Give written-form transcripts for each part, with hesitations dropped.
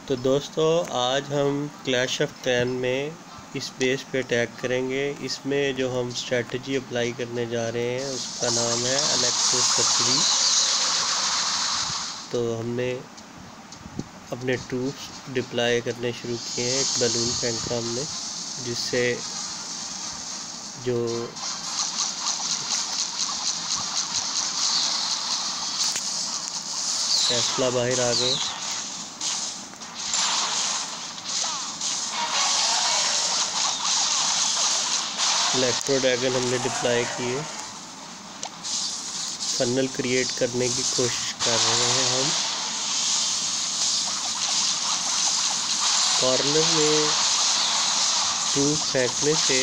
तो दोस्तों आज हम क्लैश ऑफ क्लैन में इस बेस पे अटैक करेंगे। इसमें जो हम स्ट्रेटजी अप्लाई करने जा रहे हैं उसका नाम है इलेक्ट्रो सर्जरी। तो हमने अपने ट्रूप्स डिप्लॉय करने शुरू किए हैं। एक बलून फेंका हमने जिससे जो टेस्ला बाहर आ गए। इलेक्ट्रो ड्रैगन हमने डिप्लॉय किए। फनल क्रिएट करने की कोशिश कर रहे हैं हम। कॉर्नर में ट्रूप फेंकने से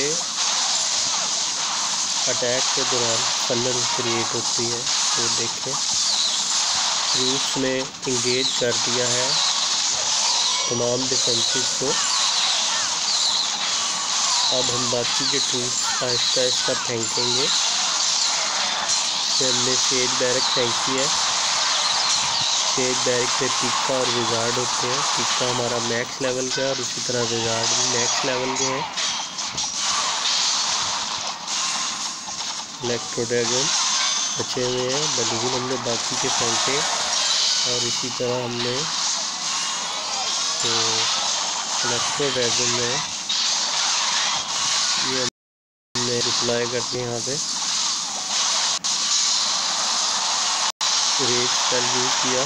अटैक के दौरान फनल क्रिएट होती है। तो देखें ट्रूप्स ने इंगेज कर दिया है तमाम डिफेंसेस को। अब हम बाकी के ट्रूप्स आहिस्ता आहिस्ता फेंकेंगे। हमने सेज बैरक फेंकी है। सेज बैरक पे टीका और विजार्ड होते हैं। टीका हमारा मैक्स लेवल का है और उसी तरह विजार्ड भी मैक्स लेवल के हैं। इलेक्ट्रो ड्रैगन बचे हुए हैं। बलून हमने बाकी के फेंके और इसी तरह हमने तो इलेक्ट्रो ड्रैगन में ये हमने रिप्लाई करते हैं। यहाँ पे रेड स्पेल यूज किया।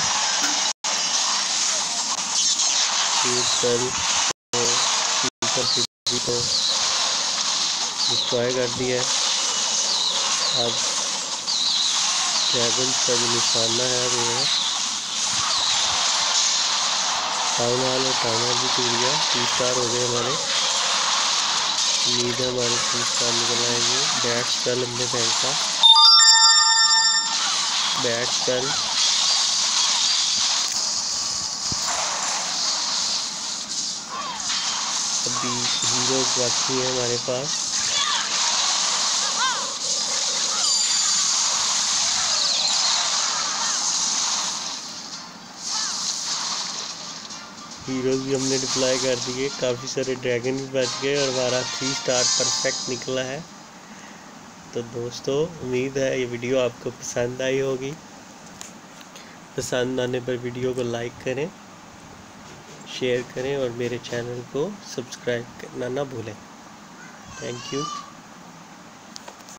रेड स्पेल को डिस्ट्रॉय कर दिया है। अब ड्रैगन का जो निशाना है वो है टाउन हॉल, और टाउन हॉल भी टूट गया। 3 स्टार हो गए हमारे। उम्मीद है हमारे 3 स्टार निकल आएंगे। बैट स्पेल हमने फेंका। बैट स्पेल अभी हीरोज बाकी हैं हमारे पास। हीरोज भी हमने डिप्लॉय कर दिए। काफ़ी सारे ड्रैगन भी बच गए और हमारा 3 स्टार परफेक्ट निकला है। तो दोस्तों उम्मीद है ये वीडियो आपको पसंद आई होगी। पसंद आने पर वीडियो को लाइक करें, शेयर करें और मेरे चैनल को सब्सक्राइब करना ना भूलें। Thank you.